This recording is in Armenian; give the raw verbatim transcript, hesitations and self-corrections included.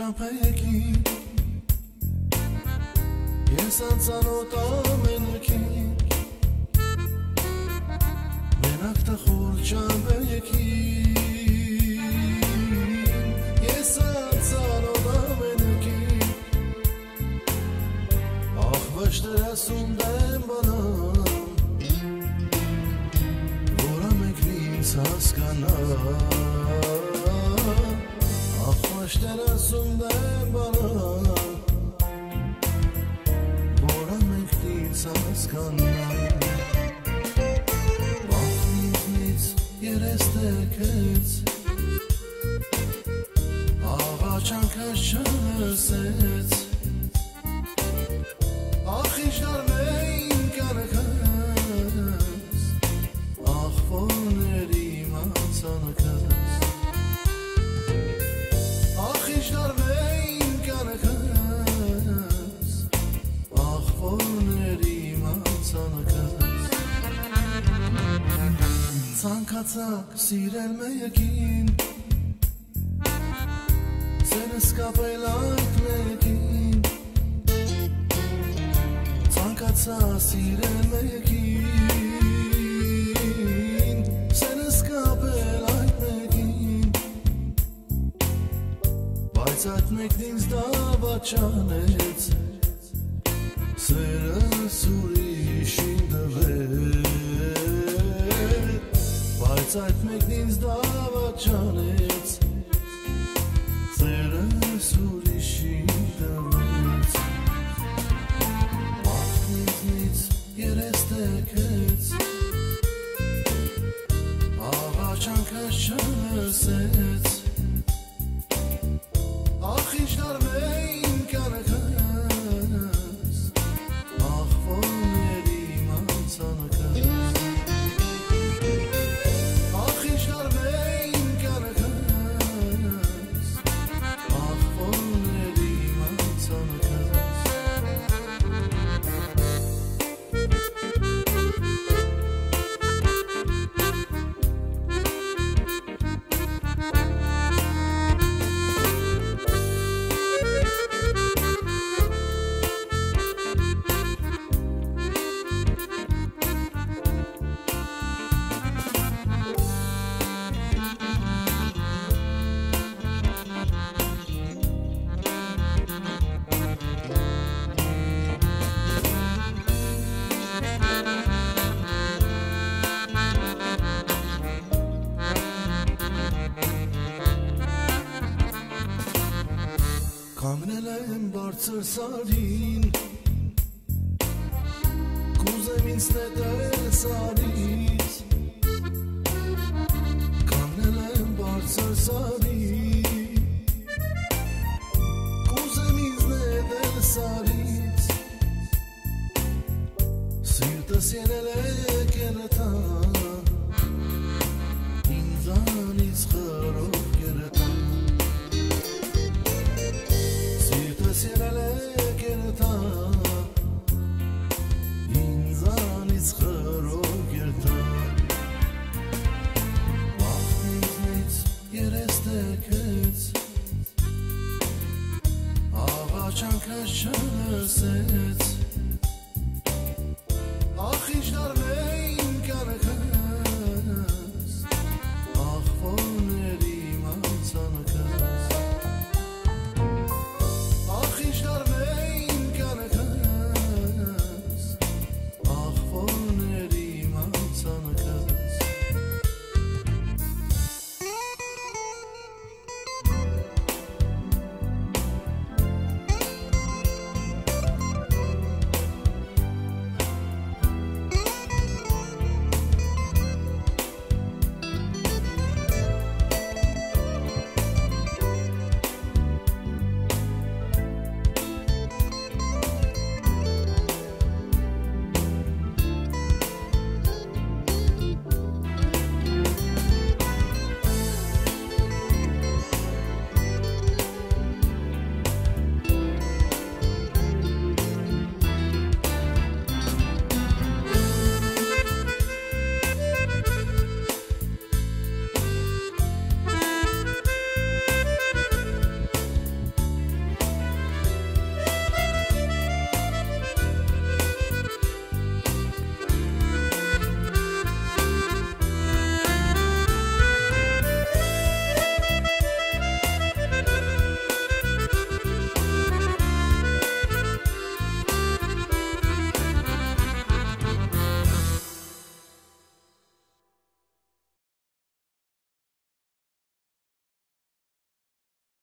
ճամփայեկի Ես անծանոթ ամենքին Մենակ տխուր ճամփայեկին Ես անծանոթ ամենքին Ախ վշտեր ասում դեմ բանամ Որ ամենքն ինձ հասկանա Ախվաշտեր ասում դեմ բանամ Որ ամենքն ինձ հասկանա Վախն ինձնից երես տեկեց Աղաչանքս չլսեց Ախ ինչ դարմեին կանքս Ախ ողներ իմ անցանքս Ցանկացակ սիրել մեկին Սենս կապել այդ մեկին Ցանկացա սիրել մեկին Սենս կապել այդ մեկին Բայց այդ մեկն ինձ դավաճ անեց Սերս ուրիշին տվեց Բայց այդ մեկն ինձ դավաճ անեց Սերս ուրիշին տվեց Վախն ինձնից երես տեկեց Աղաչանքս չլսեց Ախ ինչ դարմեին կանքս Ախ ողներ իմ անցանքս Կանգնել եմ բարձր սարին Կուզեմ ինձ նետել